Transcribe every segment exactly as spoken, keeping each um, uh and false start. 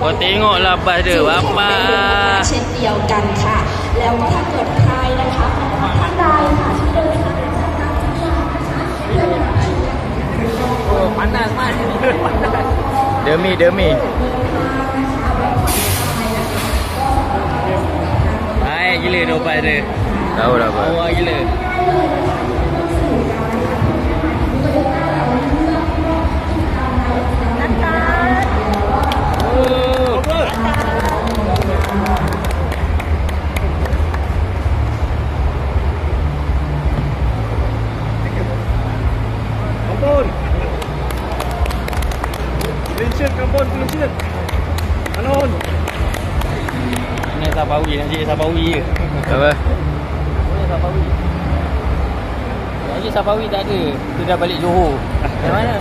Kau tengoklah bas dia apa. เช่นเดียวกันค่ะแล้วก็ถ้าเกิดใครนะคะท่านใดค่ะที่เดินทางจากต่างจังหวัดนะคะ Oh, panas mas. Demi demi. Baik gila dompet dia. Tahu lah apa. Awak gila. Kampun. Kelinci kampun kelinci. Anon. Ini Sabawi nak jadi Sabawi ke? Apa? Ini Sabawi. Lagi Sabawi tak ada. Kita dah balik Johor. Yang mana?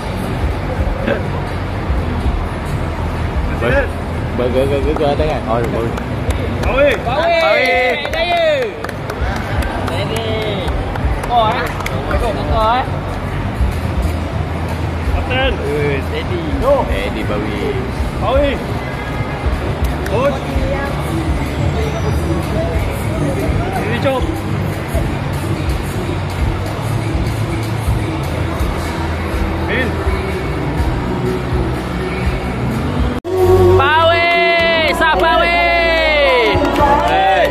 Bagus-bagus ada kan? Oh, bagus. Bawi. Bawi. Bawi. Jaya. Ini. Oh, eh. Tengok eh. Kapten. Eh, steady. Steady Bawi. Bawi. Coach. Ini cop. Min. Bawi, sah Bawi. Eh.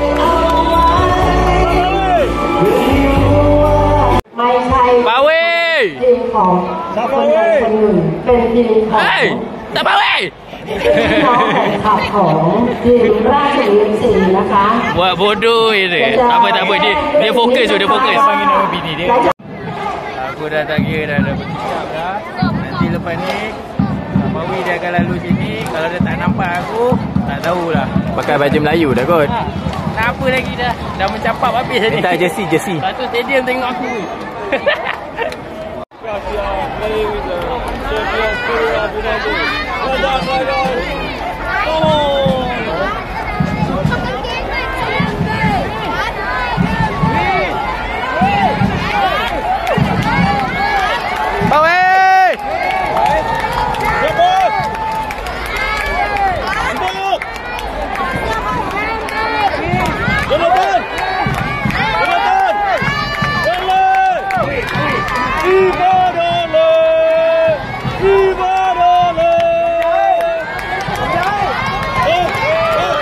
ไม่ใช่ Bawi. ทีมของคนใดคนหนึ่งเป็นทีมของ Hey, tak Bawi. พี่น้องแฟนคลับของทีมราชบุรีสีนะคะ Buat bodoh ini. Tak apa tak apa dia dia fokus tu, dia fokus. Panggil nama bini dia. Aku dah tak kira dah dah bercakap dah. Nanti lepas ni Bawi dia akan lalu sini. Kalau dia tak nampak aku, tak tahulah. Pakai baju Melayu dah kot. Ha, tak apa lagi dah. Dah mencapap habis tadi. Minta jersey, jersey. Satu stadium tengok aku. Play with the champion Spirit of United. Well done, well done. Oh! Bawi! Rebut! Rebut! Jonathan! Jonathan! Dole! Iba Dole! Iba Dole! Oh! Oh!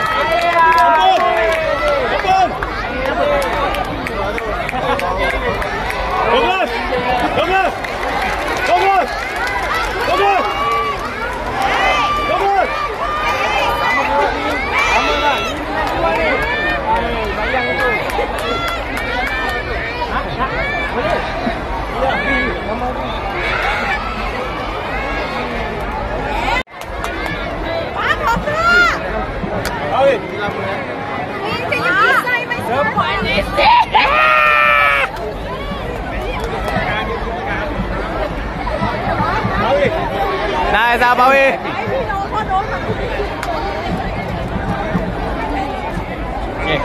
Ampun! Ampun! Douglas! Douglas! Douglas! Douglas! Douglas! Sama lah, ini dua ni. Bayang tu. Hah? Hah? Boleh? Ya, nama tu. Awi. Cepat ni. Awi. Này sao Bawi? Okay.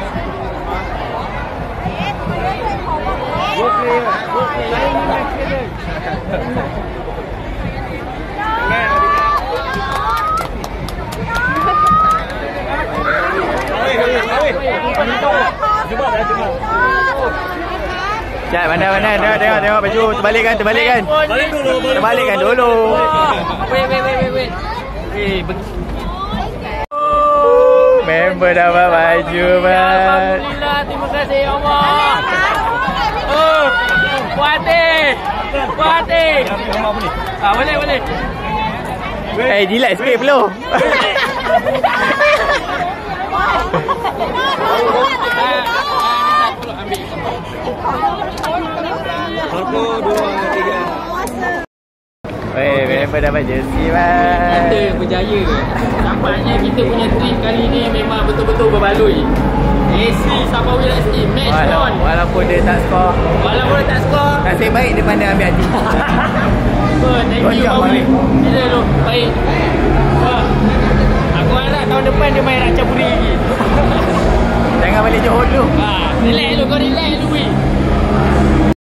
Cak mana mana tengok tengok tengok baju terbalikkan terbalikkan. Balik dulu. Terbalikkan dulu. Wait wait wait wait wait. Eh, Member dapat baju mat. Alhamdulillah, terima kasih Allah. Oh, puas hati. Puas hati. Ah, boleh boleh. Eh, jilat sikit belum. Satu, dua, tiga. Weh, member dapat jersey mat. Kita berjaya. Nampaknya kita punya trip kali ni memang betul-betul berbaloi. A C Sabawi F C match Walau, on. walaupun dia tak skor, Walaupun dia tak skor. nasib baik dia pandai ambil hati. Oh, thank Kau you ingat Bawi. balik. Bila tu? Baik. Wah. Aku harap tahun depan dia main Ratchaburi lagi. Jangan balik Johor dulu. Ha, relax dulu, kau relax dulu weh.